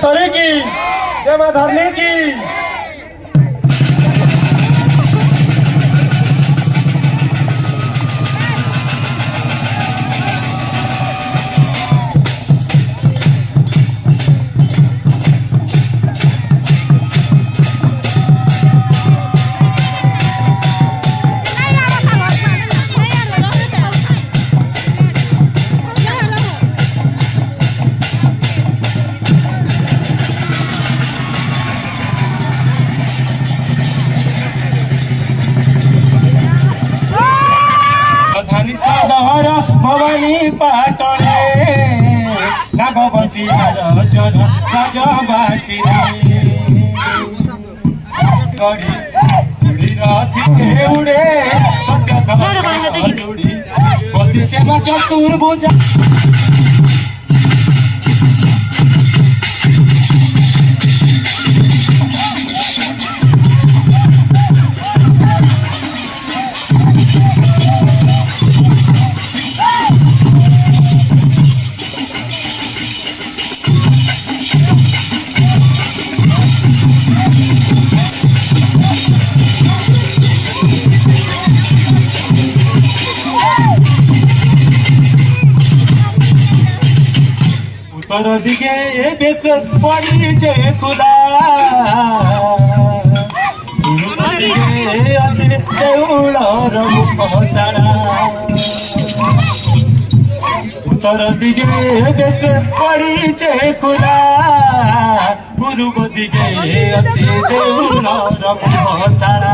सरी की, जय मां धरनी की। भवानी पाटने नागवंशी राज बाटी गड़ी उड़ी रथी उड़े सत्य जोड़ी बदीचे चतुर्भुजा उत्तर दिगे ये बेच पड़ी जे खुदा अच्छे देउलर मुख चाड़ा उत्तर दिगे बेच पड़ी जे खुदा पूर्व दिगे अच्छे देउलर मुख चाड़ा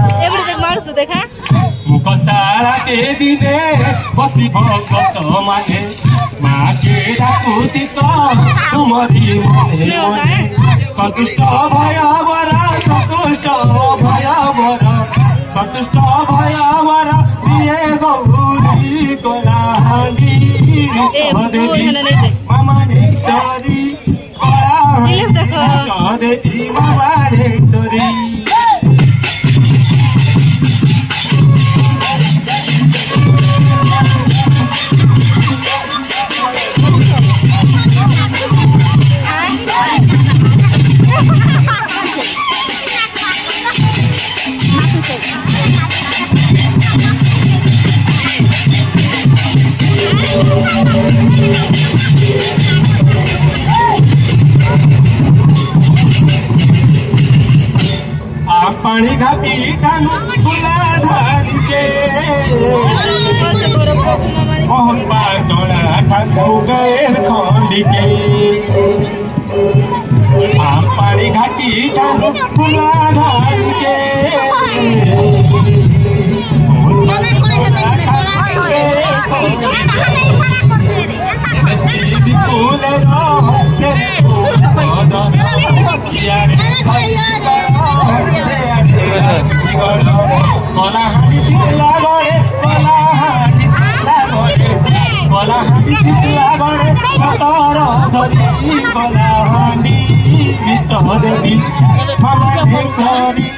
मुख चाड़ा के दिने बती भगत माने माँ के डाकुती तो तुम्हारी मने मने संतुष्ट भया बरा संतुष्ट भया बरा संतुष्ट भया बरा दिए गौरी कलाहानी देवी मामा ढेक्सरी कलाहानी देवी मामा ढेक्सरी पानी घाटी ठानु फुला धानी के मोहन पाटोड़ा ठानु गए खंडी के आम पानी घाटी ठानु फुला धानी के कलाहानी तितला गड़े कलाहानी तितला गड़े छतर धरी कलाहानी इष्ट देवी मामा ढेक्सरी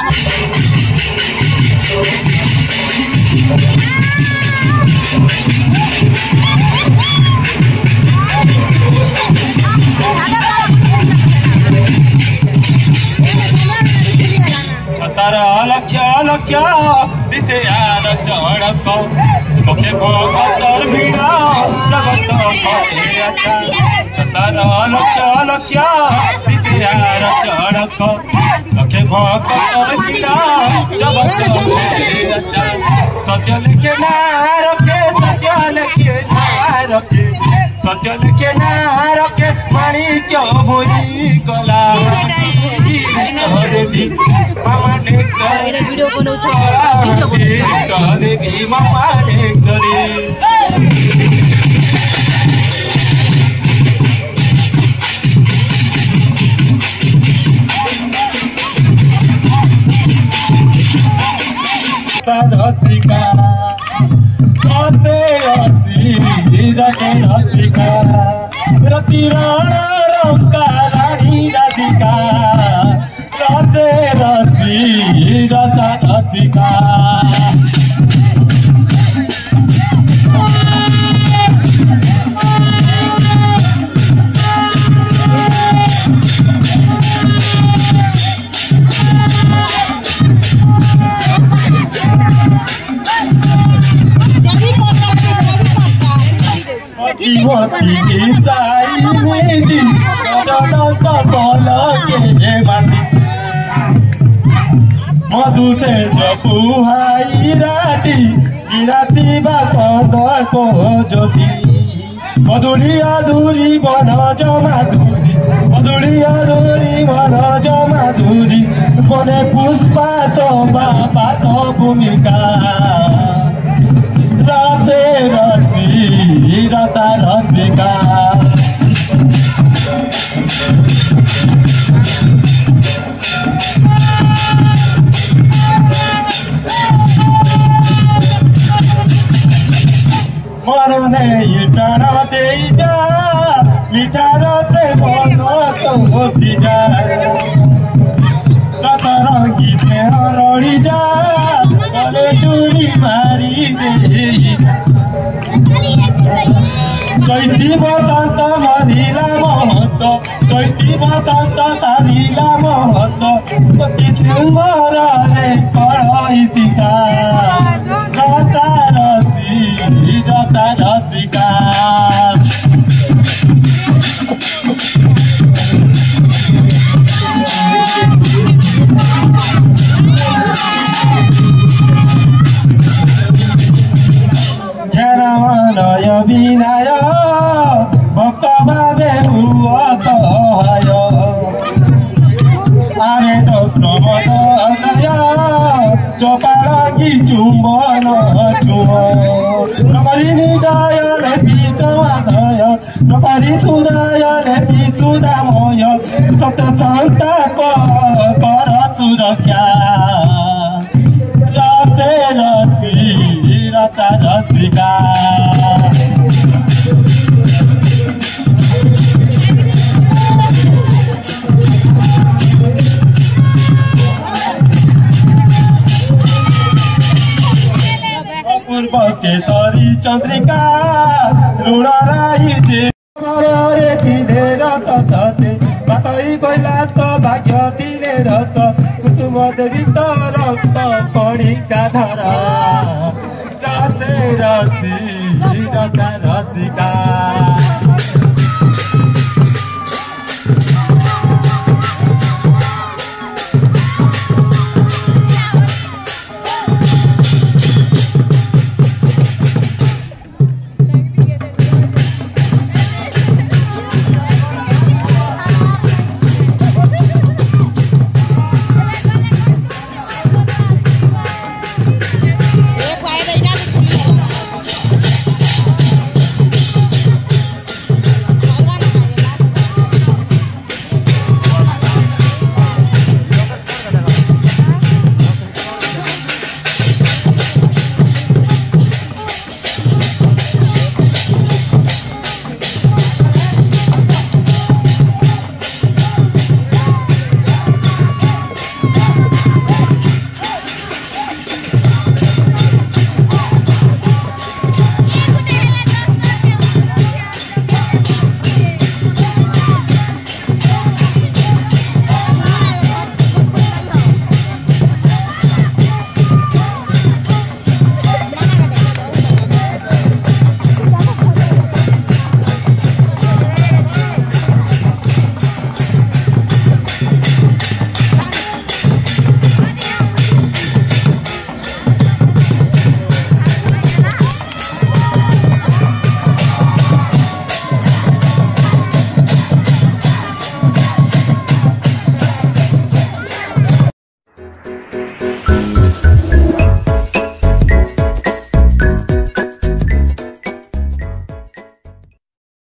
छतर लक्ष्य लक्ष्य दिसे यार चढ़क लोके भगतर भिड़ जगत करे अच्छा छतर लक्ष्य लक्ष्य दिसे यार चढ़क लोके भगतर भिड़ जगत करे अच्छा सत्य लिखे ना रखे सत्य लिखे ना रखे सत्य लिखे ना रखे माणिक्य भूरी कलाहानी देवी मामा ढेक्सरी देवी मामा ढेक्सरी रसिका रसिका रति राणा रंका रानी राधिका राधे रसी रसा रसिका इमती चाहिए गजन सफल के माती मधु से जपुहाई राती बात को ज्योति मधुरी अधूरी बन जमाधुरी मधुरी अधूरी बन जमाधुरी बने पुष्पा चंबा पात भूमिका राते रसी रता रसिका मरने टाणा दे जा मिठा रते बन होती जा रतर गीते रड़ी जा गले चूरी मारी दे चैती बसंत मरिला महत चैती बसंत सारिला महत पति तुमर रे पढ़ई सीता रता रसिका नय विनाय भक्त भावे भुवतय आमे तो प्रमोद चपाळी चुम्बन चुम नकरी निदयले पिचवादय नकरी सुदयले पिचुदामय सत सन्ताप कर सुरक्षा रते रसी रता रसिका पूर्व के तरी चंद्रिका ऋण राई जे रे दिने रत तते बातई गइला तो भाग्य दिने रत कुसुम देवी तो रक्त कणिका धरा रते रसी रता रसिका।